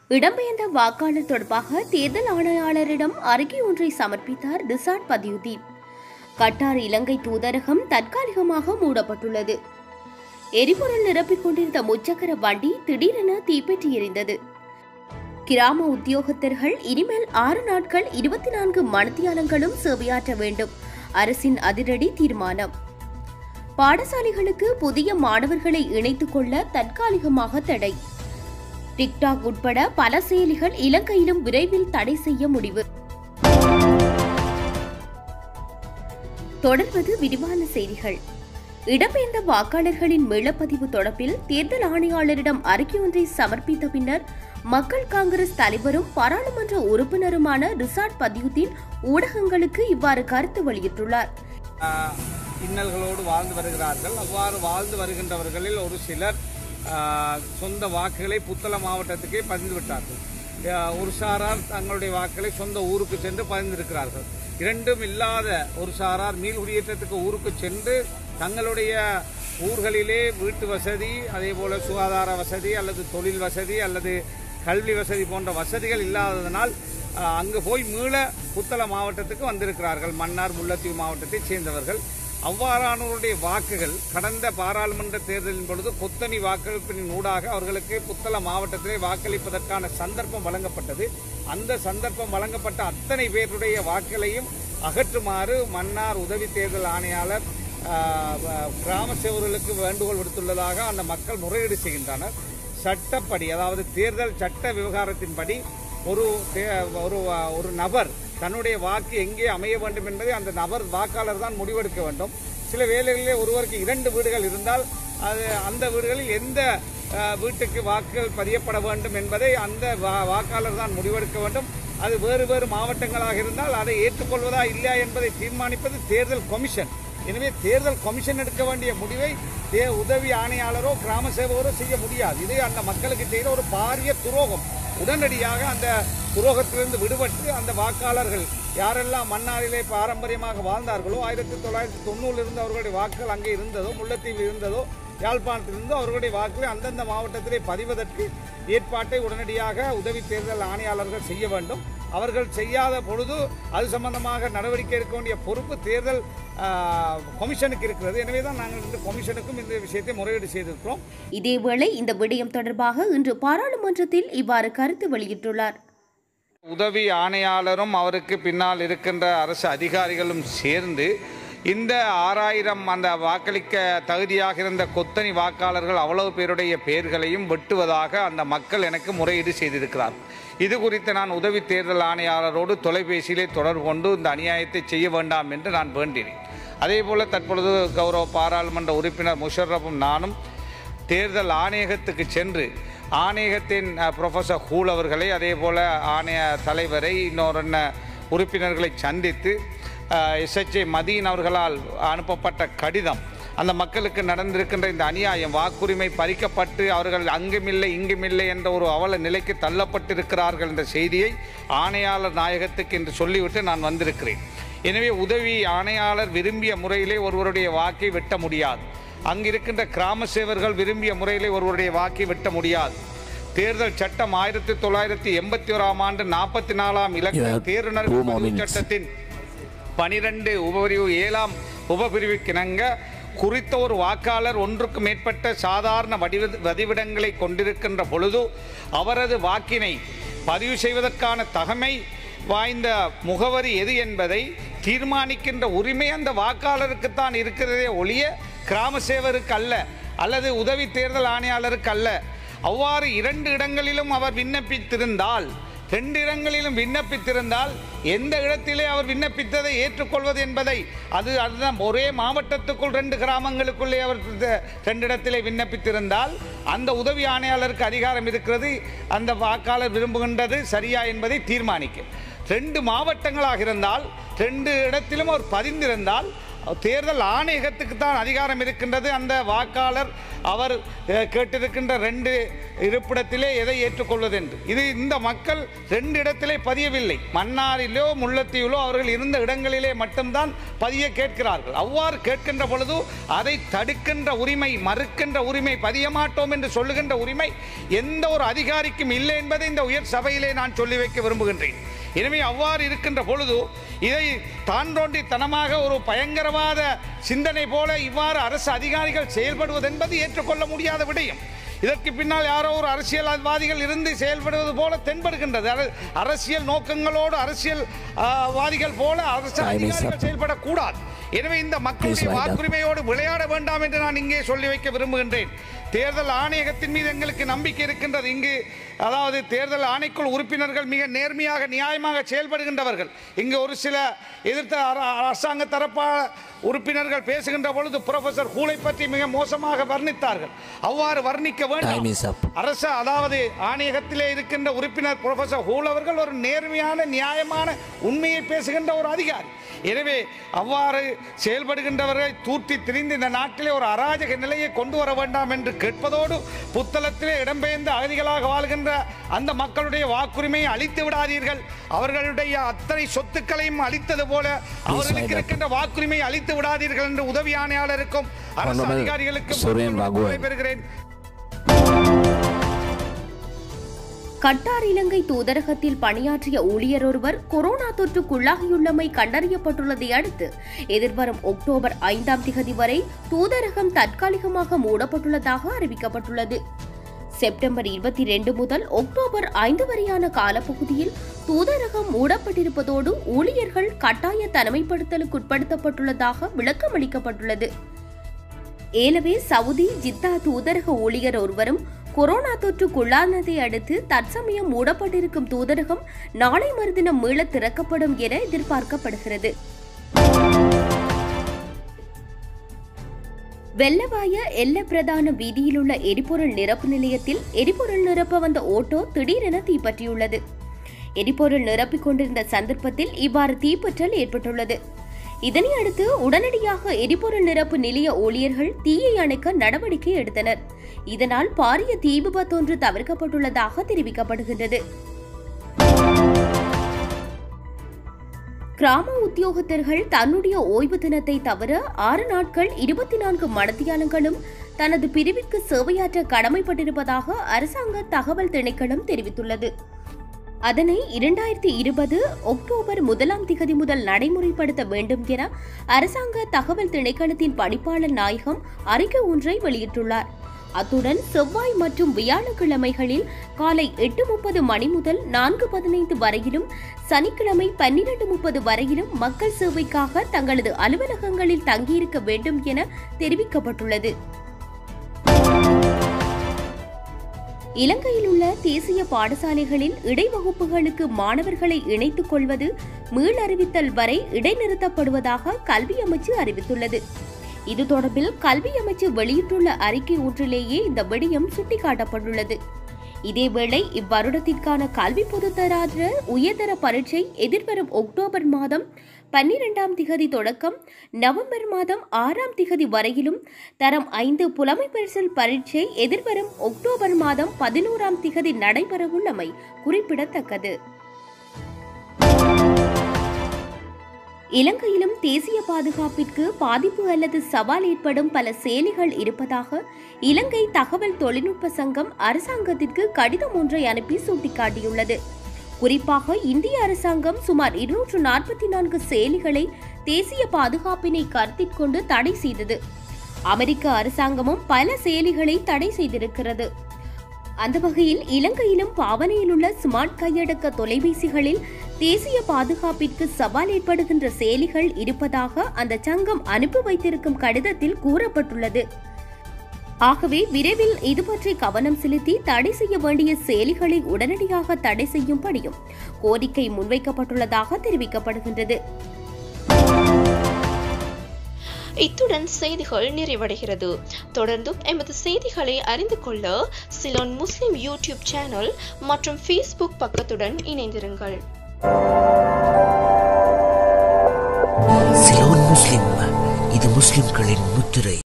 இடம்பெயர்ந்த வாக்காளர் தொடர்பாக தேர்தல் ஆணையாளரிடம் அறிக்கை ஒன்றை சமர்ப்பித்தார் ரிசாட் பதியுதீன். கட்டார் இலங்கை தூதரகம் தற்காலிகமாக மூடப்பட்டுள்ளது. எரிபொருள் நிரப்பிக் கொண்டிருந்த முச்சக்கர வண்டி திடீரென தீப்பற்றி எரிந்தது. கிராம உத்தியோகத்தர்கள் இனிமேல் 6 நாட்கள் 24 மணித்தியாலங்களும் சேவையாற்ற வேண்டும். அரசின் அதிரடி தீர்மானம். பாடசாலைகளுக்கு புதிய மாணவர்களை இணைத்துக் கொள்ள தற்காலிகமாக தடை. டிக்டாக் உட்பட பல செயலிகள் இலங்கையிலும் விரைவில் தடை செய்ய முடிவு. தொடர்வது விரிவான செய்திகள். இடம்பெயர்ந்த வாக்காளர்களின் மீளப்பதிவு தொடர்பில் தேர்தல் ஆணையாளரிடம் அறிக்கை ஒன்றை சமர்ப்பித்த பின்னர் மக்கள் காங்கிரஸ் தலைவரும் பாராளுமன்ற உறுப்பினருமான ரிசாட் பதியுதீன் ஊடகங்களுக்கு இவ்வாறு கருத்து வெளியிட்டுள்ளார். இன்னல்களோடு வாழ்ந்து வருகிறார்கள். அவ்வாறு வாழ்ந்து வருகின்றவர்களில் ஒரு சிலர் சொந்த வாக்குகளை புத்தளம் மாவட்டத்துக்கே பதிந்துவிட்டார்கள். ஒரு சாரார் தங்களுடைய வாக்குகளை சொந்த ஊருக்கு சென்று பதிந்திருக்கிறார்கள். இரண்டும் இல்லாத ஒரு சாரார் மீள் குடியேற்றத்துக்கு ஊருக்கு சென்று தங்களுடைய ஊர்களிலே வீட்டு வசதி, அதே போல சுகாதார வசதி அல்லது தொழில் வசதி அல்லது கல்வி வசதி போன்ற வசதிகள் இல்லாததனால் அங்கு போய் மீள புத்தளம் மாவட்டத்துக்கு வந்திருக்கிறார்கள். மன்னார் முல்லைத்தீவு மாவட்டத்தைச் சேர்ந்தவர்கள். அவ்வாறானவருடைய வாக்குகள் கடந்த பாராளுமன்ற தேர்தலின் பொழுது கொத்தணி வாக்களிப்பின் ஊடாக அவர்களுக்கு புத்தள மாவட்டத்திலே வாக்களிப்பதற்கான சந்தர்ப்பம் வழங்கப்பட்டது. அந்த சந்தர்ப்பம் வழங்கப்பட்ட அத்தனை பேருடைய வாக்குகளையும் அகற்றுமாறு மன்னார் உதவி தேர்தல் ஆணையாளர் கிராம சேவர்களுக்கு வேண்டுகோள் விடுத்துள்ளதாக அந்த மக்கள் முறையீடு செய்கின்றனர். சட்டப்படி, அதாவது தேர்தல் சட்ட விவகாரத்தின்படி ஒரு நபர் தன்னுடைய வாக்கு எங்கே அமைய வேண்டும் என்பதை அந்த நபர் வாக்காளர் தான் முடிவெடுக்க வேண்டும். சில வேளைகளிலே ஒருவருக்கு 2 வீடுகள் இருந்தால் அந்த வீடுகளில் எந்த வீட்டுக்கு வாக்குகள் பதியப்பட வேண்டும் என்பதை அந்த வாக்காளர் தான் முடிவெடுக்க வேண்டும். அது வேறு வேறு மாவட்டங்களாக இருந்தால் அதை ஏற்றுக்கொள்வதா இல்லையா என்பதை தீர்மானிப்பது தேர்தல் கமிஷன். எனவே தேர்தல் கமிஷன் எடுக்க வேண்டிய முடிவை உதவி ஆணையாளரோ கிராம சேவகரோ செய்ய முடியாது. இது அந்த மக்களுக்கு செய்த ஒரு பாரிய துரோகம். உடனடியாக அந்த துரோகத்திலிருந்து விடுபட்டு அந்த வாக்காளர்கள் யாரெல்லாம் மன்னாரிலே பாரம்பரியமாக வாழ்ந்தார்களோ 1990 இருந்து அவர்களுடைய வாக்குகள் அங்கே இருந்ததோ, முல்லைத்தீவில் இருந்ததோ, யாழ்ப்பாணத்தில் இருந்தோ அவர்களுடைய வாக்குகளை அந்தந்த மாவட்டத்திலே பதிவதற்கு ஏற்பாட்டை உடனடியாக உதவி தேர்தல் ஆணையாளர்கள் செய்ய வேண்டும். அவர்கள் செய்யாத பொழுது அது சம்பந்தமாக நடவடிக்கை எடுக்க வேண்டிய பொறுப்பு தேர்தல் கமிஷனுக்கு இருக்கிறது. எனவேதான் நாங்கள் இந்த கமிஷனுக்கும் இந்த விஷயத்தை முறையீடு செய்திருக்கிறோம். இதேவேளை இந்த விடயம் தொடர்பாக இன்று பாராளுமன்றத்தில் இவ்வாறு கருத்து வெளியிட்டுள்ளார். உதவி ஆணையாளரும் அவருக்கு பின்னால் இருக்கின்ற அரசு அதிகாரிகளும் சேர்ந்து இந்த 6000 அந்த வாக்களிக்க தகுதியாக இருந்த கொத்தணி வாக்காளர்கள் அவ்வளவு பேருடைய பெயர்களையும் வெட்டுவதாக அந்த மக்கள் எனக்கு முறையீடு செய்திருக்கிறார். இது குறித்து நான் உதவி தேர்தல் ஆணையாளரோடு தொலைபேசியிலே தொடர்பு கொண்டு இந்த அநியாயத்தை செய்ய வேண்டாம் என்று நான் வேண்டினேன். அதேபோல் தற்பொழுது கௌரவ பாராளுமன்ற உறுப்பினர் முஷர்ரஃபும் நானும் தேர்தல் ஆணையகத்துக்கு சென்று ஆணையகத்தின் ப்ரொஃபஸர் ஹூல் அவர்களை, அதே போல் ஆணைய தலைவரை, இன்னொரு உறுப்பினர்களை சந்தித்து SHA மதீன் அவர்களால் அனுப்பப்பட்ட கடிதம், அந்த மக்களுக்கு நடந்திருக்கின்ற இந்த அநியாயம், வாக்குரிமை பறிக்கப்பட்டு அவர்கள் அங்குமில்லை இங்குமில்லை என்ற ஒரு அவல நிலைக்கு தள்ளப்பட்டிருக்கிறார்கள் என்ற செய்தியை ஆணையாளர் நாயகத்துக்கு என்று சொல்லிவிட்டு நான் வந்திருக்கிறேன். எனவே உதவி ஆணையாளர் விரும்பிய முறையிலே ஒருவருடைய வாக்கை வெட்ட முடியாது. அங்கிருக்கின்ற கிராம சேவர்கள் விரும்பிய முறையிலே ஒருவருடைய வாக்கை வெட்ட முடியாது. தேர்தல் சட்டம் 1981ஆம் ஆண்டு 44ஆம் இலக்க தேர்தல் சட்டத்தின் 12 உபபிரிவு 7ஆம் உபபிரிவுக்கிணங்க குறித்த ஒரு வாக்காளர் ஒன்றுக்கு மேற்பட்ட சாதாரண வதிவிடங்களை கொண்டிருக்கின்ற பொழுது அவரது வாக்கினை பதிவு செய்வதற்கான தகமை வாய்ந்த முகவரி எது என்பதை தீர்மானிக்கின்ற உரிமை அந்த வாக்காளருக்குத்தான் இருக்கிறதே ஒழிய கிராம சேவருக்கு அல்ல, அல்லது உதவி தேர்தல் ஆணையாளருக்கு அல்ல. அவ்வாறு 2 இடங்களிலும் அவர் விண்ணப்பித்திருந்தால், 2 இடங்களிலும் விண்ணப்பித்திருந்தால் எந்த இடத்திலே அவர் விண்ணப்பித்ததை ஏற்றுக்கொள்வது என்பதை அதுதான் ஒரே மாவட்டத்துக்குள் 2 கிராமங்களுக்குள்ளே அவர் 2 இடத்திலே விண்ணப்பித்திருந்தால் அந்த உதவி ஆணையாளருக்கு அதிகாரம் இருக்கிறது. அந்த வாக்காளர் விரும்புகின்றது சரியா என்பதை தீர்மானிக்க. 2 மாவட்டங்களாக இருந்தால் 2 இடத்திலும் அவர் பதிந்திருந்தால் தேர்தல் ஆணையகத்துக்கு தான் அதிகாரம் இருக்கின்றது. அந்த வாக்காளர் அவர் கேட்டிருக்கின்ற 2 இருப்பிடத்திலே எதை ஏற்றுக்கொள்வது என்று. இது இந்த மக்கள் 2 இடத்திலே பதியவில்லை. மன்னாரிலோ முல்லைத்தீவிலோ அவர்கள் இருந்த இடங்களிலே மட்டும்தான் பதிய கேட்கிறார்கள். அவ்வாறு கேட்கின்ற பொழுது அதை தடுக்கின்ற உரிமை, மறுக்கின்ற உரிமை, பதிய மாட்டோம் என்று சொல்லுகின்ற உரிமை எந்த ஒரு அதிகாரிக்கும் இல்லை என்பதை இந்த உயர் சபையிலே நான் சொல்லி வைக்க விரும்புகின்றேன். எனவே அவ்வாறு இருக்கின்ற பொழுது இதை தாண்டோண்டித்தனமாக ஒரு பயங்கரவாத சிந்தனை போல இவ்வாறு அரசு அதிகாரிகள் செயல்படுவது என்பது ஏற்றுக்கொள்ள முடியாத விடயம். இதற்கு பின்னால் யாரோ ஒரு அரசியல்வாதிகள் இருந்து செயல்படுவது போல தென்படுகின்றது. அரசியல் நோக்கங்களோடு அரசியல்வாதிகள் போல அரசு அதிகாரிகள் செயல்படக்கூடாது. எனவே இந்த மக்களுடைய வாக்குரிமையோடு விளையாட வேண்டாம் என்று நான் இங்கே சொல்லி வைக்க விரும்புகின்றேன். தேர்தல் ஆணையகத்தின் மீது எங்களுக்கு நம்பிக்கை இருக்கின்றது. இங்கு அதாவது தேர்தல் ஆணைக்குழு உறுப்பினர்கள் மிக நேர்மையாக நியாயமாக செயல்படுகின்றவர்கள். இங்கு ஒரு சில எதிர்த்த அரசாங்க தரப்பா உறுப்பினர்கள் பேசுகின்ற பொழுது புரொஃபசர் ஹூலை பற்றி மிக மோசமாக வர்ணித்தார்கள். அவ்வாறு வர்ணிக்க வேண்டும். அரசு அதாவது ஆணையகத்திலே இருக்கின்ற உறுப்பினர் புரொஃபசர் ஹூல் அவர்கள் ஒரு நேர்மையான நியாயமான உண்மையை பேசுகின்ற ஒரு அதிகாரி. எனவே அவ்வாறு செயல்படுகின்றவர்களை தூற்றி திரிந்து இந்த நாட்டிலே ஒரு அராஜக நிலையை கொண்டு வர வேண்டாம் என்று கேட்பதோடு, புத்தளத்திலே இடம்பெயர்ந்த அகதிகளாக வாழ்கின்ற அந்த மக்களுடைய வாக்குரிமையை அளித்து விடாதீர்கள். அவர்களுடைய அத்தனை சொத்துக்களையும் அளித்தது போல அவர்களுக்கு இருக்கின்ற வாக்குரிமையை அளித்து விடாதீர்கள் என்று உதவி ஆணையாளருக்கும் அரசு அதிகாரிகளுக்கும் பெறுகிறேன். கட்டார் இலங்கை தூதரகத்தில் பணியாற்றிய ஊழியர் ஒருவர் கொரோனா தொற்றுக்குள்ளாகியுள்ளமை கண்டறியப்பட்டுள்ளதை அடுத்து எதிர்வரும் அக்டோபர் 5 வரை தூதரகம் தற்காலிகமாக மூடப்பட்டுள்ளதாக அறிவிக்கப்பட்டுள்ளது. செப்டம்பர் 22 முதல் அக்டோபர் 5 வரையான காலப்பகுதியில் தூதரகம் மூடப்பட்டிருப்பதோடு ஊழியர்கள் கட்டாய தனிமைப்படுத்தலுக்குட்படுத்தப்பட்டுள்ளதாக விளக்கமளிக்கப்பட்டுள்ளது. ஏலவே சவுதி ஜித்தா தூதரக ஊழியர் ஒருவரும் கொரோனா தொற்றுக்குள்ளானதை அடுத்து தற்சமயம் மூடப்பட்டிருக்கும் தூதரகம் நாளை மறுதினம் மீள திறக்கப்படும் என எதிர்பார்க்கப்படுகிறது. வெள்ளவாய எல்ல பிரதான வீதியில் உள்ள எரிபொருள் நிரப்பு நிலையத்தில் எரிபொருள் நிரப்ப வந்த ஓட்டோ திடீரென தீப்பற்றியுள்ளது. எரிபொருள் நிரப்பிக் கொண்டிருந்த சந்தர்ப்பத்தில் இவ்வாறு தீப்பற்றல் ஏற்பட்டுள்ளது. இதனையடுத்து உடனடியாக எரிபொருள் நிரப்பு நிலைய ஊழியர்கள் தீயை அணைக்க நடவடிக்கை எடுத்தனர். இதனால் பாரிய தீ விபத்தொன்று தவிர்க்கப்பட்டுள்ளதாக தெரிவிக்கப்படுகின்றது. கிராம உத்தியோகத்தர்கள் தன்னுடைய ஓய்வு தினத்தை தவிர 6 நாட்கள் 24 மணித்தியாலங்களும் தனது பிரிவிற்கு சேவையாற்ற கடமைப்பட்டிருப்பதாக அரசாங்க தகவல் திணைக்களம் தெரிவித்துள்ளது. அதனை 2020 அக்டோபர் 1 முதல் நடைமுறைப்படுத்த வேண்டும் என அரசாங்க தகவல் திணைக்களத்தின் பணிப்பாளர் நாயகம் அறிக்கை ஒன்றை வெளியிட்டுள்ளார். அத்துடன் செவ்வாய் மற்றும் வியாழக்கிழமைகளில் காலை 8:30 மணி முதல் 4:15 வரையிலும், சனிக்கிழமை 12:30 வரையிலும் மக்கள் சேவைக்காக தங்களது அலுவலகங்களில் தங்கியிருக்க வேண்டும் என தெரிவிக்கப்பட்டுள்ளது. இலங்கையில் உள்ள தேசிய பாடசாலைகளில் இடைவகுப்புகளுக்கு மாணவர்களை இணைத்துக் கொள்வது மீளறிவித்தல் வரை இடைநிறுத்தப்படுவதாக கல்வி அமைச்சு அறிவித்துள்ளது. இது தொடர்பில் கல்வி அமைச்சு வெளியிட்டுள்ள அறிக்கை ஒன்றிலேயே இந்த விடயம் சுட்டிக்காட்டப்பட்டுள்ளது. இதேவேளை இவ்வருடத்திற்கான கல்வி பொதுத்தராதர உயர்தர பரீட்சை எதிர்வரும் அக்டோபர் மாதம் 12 தொடக்கம் நவம்பர் மாதம் 6 வரையிலும், தரம் 5 புலமை பரிசில் பரீட்சை எதிர்வரும் அக்டோபர் மாதம் 11 நடைபெறவுள்ளமை குறிப்பிடத்தக்கது. இலங்கையிலும் தேசிய பாதுகாப்பிற்கு பாதிப்பு அல்லது சவால் ஏற்படும் பல செயலிகள் இருப்பதாக இலங்கை தகவல் தொழில்நுட்ப சங்கம் அரசாங்கத்திற்கு கடிதம் ஒன்றை அனுப்பி சுட்டிக்காட்டியுள்ளது. குறிப்பாக இந்திய அரசாங்கம் சுமார் 244 செயலிகளை தேசிய பாதுகாப்பினை கருத்தில் கொண்டு தடை செய்தது. அமெரிக்க அரசாங்கமும் பல செயலிகளை தடை செய்திருக்கிறது. அந்த வகையில் இலங்கையிலும் பாவனையில் உள்ள ஸ்மார்ட் கையடக்க தொலைபேசிகளில் தேசிய பாதுகாப்பிற்கு சவால் ஏற்படுகின்ற செயலிகள் இருப்பதாக அந்த சங்கம் அனுப்பி வைத்திருக்கும் கடிதத்தில் கூறப்பட்டுள்ளது. ஆகவே விரைவில் இதுபற்றி கவனம் செலுத்தி தடை செய்ய வேண்டிய செயலிகளை உடனடியாக தடை செய்யும்படியும் கோரிக்கை முன்வைக்கப்பட்டுள்ளதாக தெரிவிக்கப்படுகின்றது. இத்துடன் செய்திகள் நிறைவடைகிறது. தொடர்ந்தும் எமது செய்திகளை அறிந்து கொள்ள சிலோன் முஸ்லிம் யூடியூப் சேனல் மற்றும் ஃபேஸ்புக் பக்கத்துடன் இணைந்திருங்கள். சிலோன் முஸ்லிம் அனைத்து முஸ்லிம்களின் முத்திரை.